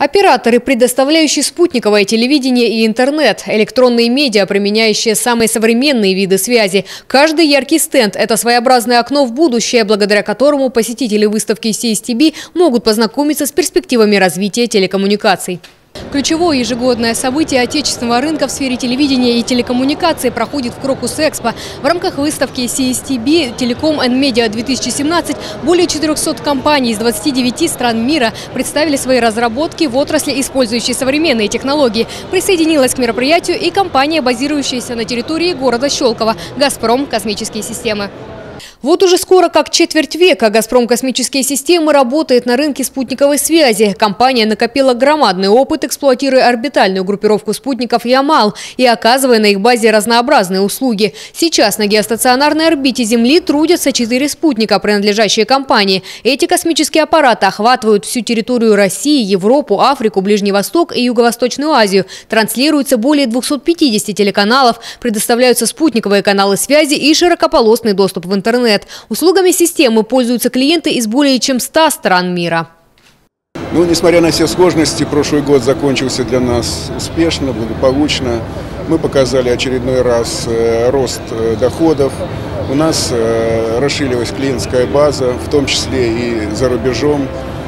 Операторы, предоставляющие спутниковое телевидение и интернет, электронные медиа, применяющие самые современные виды связи. Каждый яркий стенд – это своеобразное окно в будущее, благодаря которому посетители выставки CSTB могут познакомиться с перспективами развития телекоммуникаций. Ключевое ежегодное событие отечественного рынка в сфере телевидения и телекоммуникаций проходит в Крокус-Экспо. В рамках выставки CSTB Telecom and Media 2017 более 400 компаний из 29 стран мира представили свои разработки в отрасли, использующей современные технологии. Присоединилась к мероприятию и компания, базирующаяся на территории города Щелково – «Газпром Космические системы». Вот уже скоро, как четверть века, «Газпром Космические системы» работает на рынке спутниковой связи. Компания накопила громадный опыт, эксплуатируя орбитальную группировку спутников «Ямал» и оказывая на их базе разнообразные услуги. Сейчас на геостационарной орбите Земли трудятся 4 спутника, принадлежащие компании. Эти космические аппараты охватывают всю территорию России, Европу, Африку, Ближний Восток и Юго-Восточную Азию. Транслируется более 250 телеканалов, предоставляются спутниковые каналы связи и широкополосный доступ в интернет. Услугами системы пользуются клиенты из более чем 100 стран мира. Несмотря на все сложности, прошлый год закончился для нас успешно, благополучно. Мы показали очередной раз рост доходов. У нас расширилась клиентская база, в том числе и за рубежом.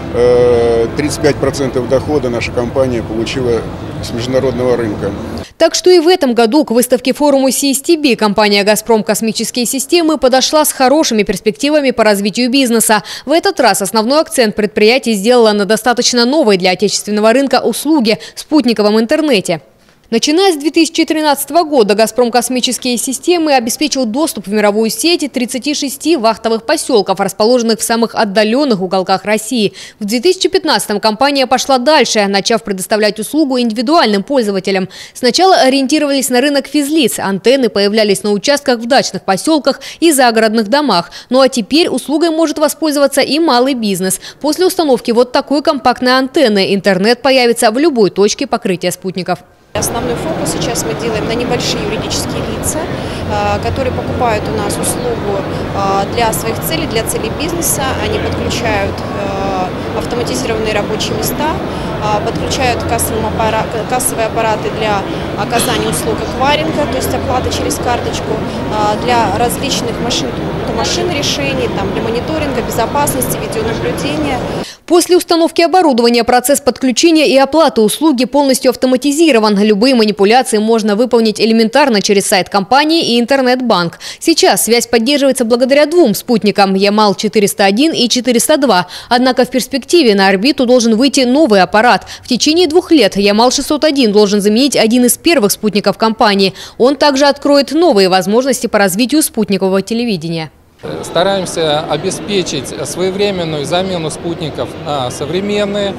35% дохода наша компания получила с международного рынка. Так что и в этом году к выставке форуму CSTB компания «Газпром Космические системы» подошла с хорошими перспективами по развитию бизнеса. В этот раз основной акцент предприятие сделало на достаточно новой для отечественного рынка услуги – спутниковом интернете. Начиная с 2013 года «Газпром Космические системы» обеспечил доступ в мировую сеть 36 вахтовых поселков, расположенных в самых отдаленных уголках России. В 2015-м компания пошла дальше, начав предоставлять услугу индивидуальным пользователям. Сначала ориентировались на рынок физлиц, антенны появлялись на участках в дачных поселках и загородных домах. Ну а теперь услугой может воспользоваться и малый бизнес. После установки вот такой компактной антенны интернет появится в любой точке покрытия спутников. Основной фокус сейчас мы делаем на небольшие юридические лица, которые покупают у нас услугу для своих целей, для целей бизнеса. Они подключают автоматизированные рабочие места, подключают кассовые аппараты для оказания услуг эквайринга, то есть оплаты через карточку, для различных машин решений, для мониторинга, безопасности, видеонаблюдения. После установки оборудования процесс подключения и оплаты услуги полностью автоматизирован. Любые манипуляции можно выполнить элементарно через сайт компании и интернет-банк. Сейчас связь поддерживается благодаря 2 спутникам – Ямал-401 и 402. Однако в перспективе на орбиту должен выйти новый аппарат. В течение 2 лет Ямал-601 должен заменить один из первых спутников компании. Он также откроет новые возможности по развитию спутникового телевидения. Стараемся обеспечить своевременную замену спутников на современные,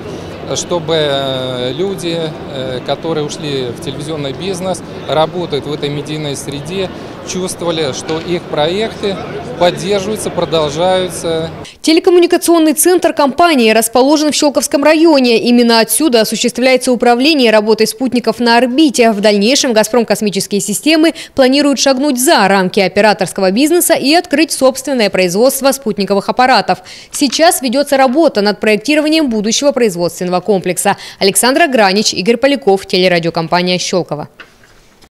чтобы люди, которые ушли в телевизионный бизнес, работают в этой медийной среде, чувствовали, что их проекты поддерживаются, продолжаются. Телекоммуникационный центр компании расположен в Щелковском районе. Именно отсюда осуществляется управление работой спутников на орбите. В дальнейшем «Газпром Космические системы» планирует шагнуть за рамки операторского бизнеса и открыть собственное производство спутниковых аппаратов. Сейчас ведется работа над проектированием будущего производственного комплекса. Александра Гранич, Игорь Поляков, телерадиокомпания «Щелково».